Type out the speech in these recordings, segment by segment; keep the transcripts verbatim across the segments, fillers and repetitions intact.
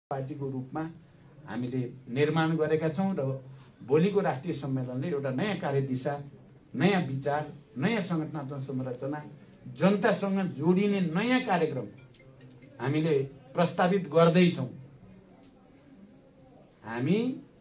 पार्टीको रूपमा हामीले निर्माण गरेका छौं र भोलिको राष्ट्रिय सम्मेलनले एउटा नयाँ कार्यदिशा, नयाँ विचार, नयाँ संगठनात्मक संरचना, जनतासँग जोडिने नयाँ कार्यक्रम हामीले प्रस्तावित गर्दै छौं। हामी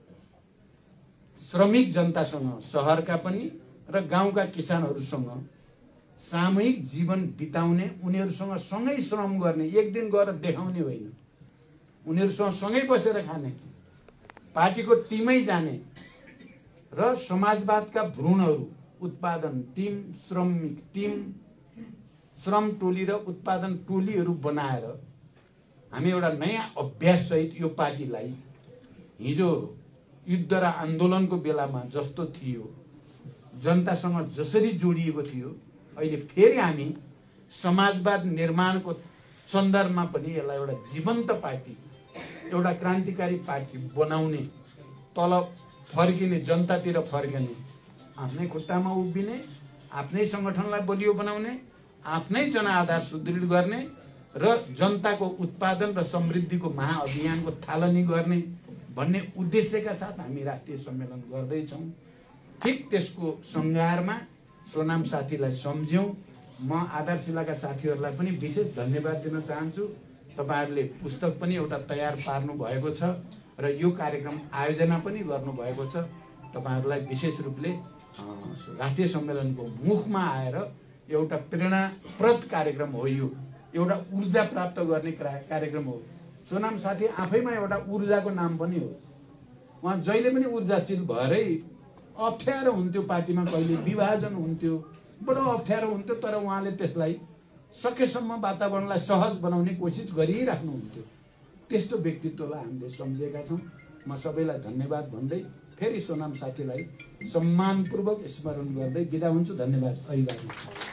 श्रमिक जनतासँग, शहरका पनि र गाउँका किसानहरूसँग सामूहिक जीवन बिताउने, उनीहरूसँग सँगै श्रम गर्ने, एक दिन गएर देखाउने होइन, उनीहरूसँग सँगै बसेर खाने, पार्टीको टिमै जाने र समाजवादका भ्रूणहरू उत्पादन टिम, श्रमिक टिम, श्रम टोली र उत्पादन टोलीहरू बनाएर हामी एउटा नयाँ अभ्यास सहित यो पार्टीलाई हिजो युद्ध र आन्दोलनको बेलामा जस्तो थियो, जनतासँग जसरी जोडिएको थियो, अहिले फेरि हामी समाजवाद निर्माणको सन्दर्भमा पनि यसलाई एउटा जीवन्त पार्टी, एउटा क्रान्तिकारी पार्टी बनाउने, तल फर्किने, जनतातिर फर्किने, आफ्नै खुट्टामा उभिने, आफ्नै संगठनलाई बलियो बनाउने, आफ्नै जनआधार सुदृढ गर्ने र जनताको उत्पादन र समृद्धिको महाअभियानको थालनी गर्ने भन्ने उद्देश्यका साथ हामी राष्ट्रिय सम्मेलन गर्दैछौँ। ठिक त्यसको सङ्घारमा सोनाम साथीलाई सम्झ्यौँ। म आधारशिलाका साथीहरूलाई पनि विशेष धन्यवाद दिन चाहन्छु। तपाईहरुले पुस्तक पनि एउटा तयार पार्नु भएको छ र यो कार्यक्रम आयोजना पनि गर्नु भएको छ। तपाईहरुलाई विशेष रूपले राष्ट्रिय सम्मेलनको मुखमा आएर एउटा प्रेरणाप्रद कार्यक्रम हो, यो एउटा ऊर्जा प्राप्त गर्ने कार्यक्रम हो। सोनाम साथी आफैमा एउटा ऊर्जाको नाम पनि हो। उहाँ जहिले पनि ऊर्जाशील भएरै, अप्ठ्यारो हुन्थ्यो पार्टीमा, कहिले विभाजन हुन्थ्यो, बडो अप्ठ्यारो हुन्थ्यो, तर उहाँले त्यसलाई सकेसम्म वातावरणलाई सहज बनाउने कोसिस गरिराख्नुहुन्थ्यो। त्यस्तो व्यक्तित्वलाई हामीले सम्झेका छौँ। म सबैलाई धन्यवाद भन्दै फेरि सोनाम साथीलाई सम्मानपूर्वक स्मरण गर्दै बिदा हुन्छु। धन्यवाद। अभिवादन।